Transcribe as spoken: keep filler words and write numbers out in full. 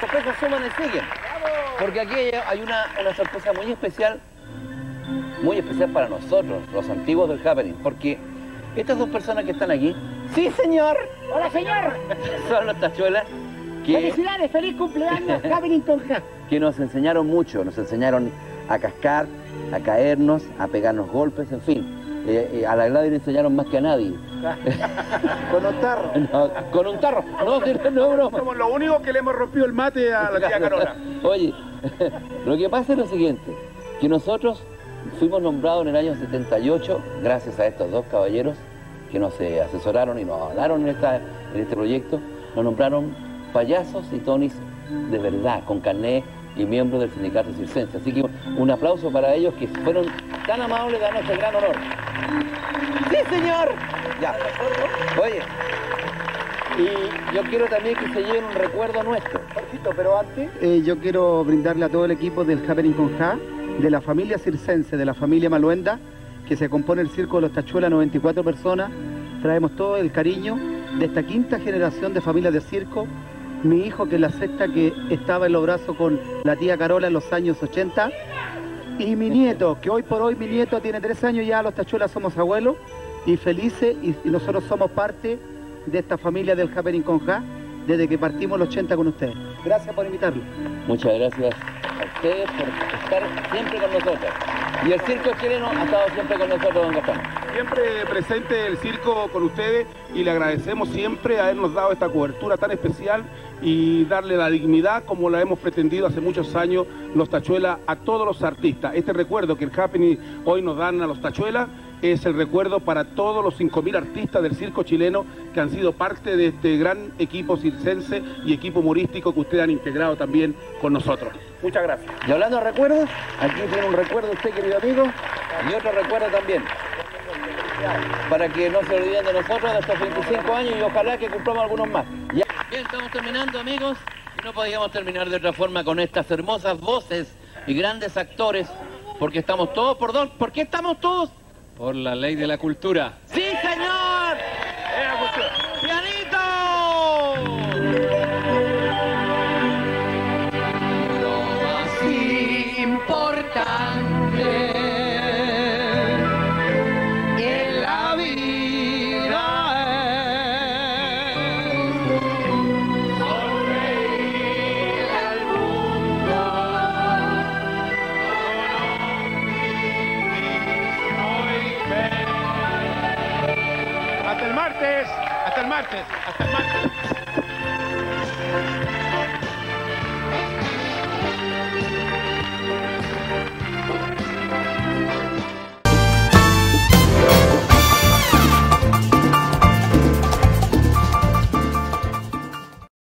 sorpresas suman y siguen. Porque aquí hay hay una, una sorpresa muy especial, muy especial para nosotros, los antiguos del Happening, porque estas dos personas que están aquí, ¡Sí, señor! ¡Hola, señor! son los tachuelas que, ¡Felicidades! ¡Feliz cumpleaños, Happening con J! que nos enseñaron mucho, nos enseñaron a cascar, a caernos, a pegarnos golpes, en fin. Eh, eh, a la Gladys le enseñaron más que a nadie. Con un tarro. No, con un tarro. No, no, no, broma. Somos los únicos que le hemos rompido el mate a la tía Carola. Oye, lo que pasa es lo siguiente, que nosotros fuimos nombrados en el año setenta y ocho, gracias a estos dos caballeros que nos eh, asesoraron y nos hablaron en, esta, en este proyecto, nos nombraron payasos y tonis de verdad, con carné y miembros del sindicato circense. Así que un aplauso para ellos que fueron tan amables de darnos el gran honor. ¡Sí, señor! Ya. Oye, y yo quiero también que se lleven un recuerdo nuestro. Jorgito, pero antes... Eh, yo quiero brindarle a todo el equipo del Happening con J, de la familia circense, de la familia Maluenda, que se compone el Circo de los Tachuelas, noventa y cuatro personas. Traemos todo el cariño de esta quinta generación de familias de circo. Mi hijo, que es la sexta, que estaba en los brazos con la tía Carola en los años ochenta. Y mi nieto, que hoy por hoy mi nieto tiene tres años ya, los Tachuelas somos abuelos y felices, y, y nosotros somos parte de esta familia del Happening con J desde que partimos los ochenta con ustedes. Gracias por invitarlo. Muchas gracias a ustedes por estar siempre con nosotros. Y el circo chileno ha estado siempre con nosotros, don Gastón. Siempre presente el circo con ustedes y le agradecemos siempre habernos dado esta cobertura tan especial y darle la dignidad como la hemos pretendido hace muchos años los Tachuelas a todos los artistas. Este recuerdo que el Happening hoy nos dan a los Tachuelas es el recuerdo para todos los cinco mil artistas del circo chileno que han sido parte de este gran equipo circense y equipo humorístico que ustedes han integrado también con nosotros. Muchas gracias. Y hablando de recuerdos, aquí tiene un recuerdo usted, querido amigo, y otro recuerdo también. Para que no se olviden de nosotros de estos veinticinco años y ojalá que cumplamos algunos más. Ya. Bien, estamos terminando, amigos, y no podíamos terminar de otra forma con estas hermosas voces y grandes actores, porque estamos todos por dos. ¿Por qué estamos todos? Por la ley de la cultura. ¡Sí, señor! ¡Pianito! Lo más importante en la vida es sonreír al mundo. Hasta el martes, hasta el martes, hasta el martes.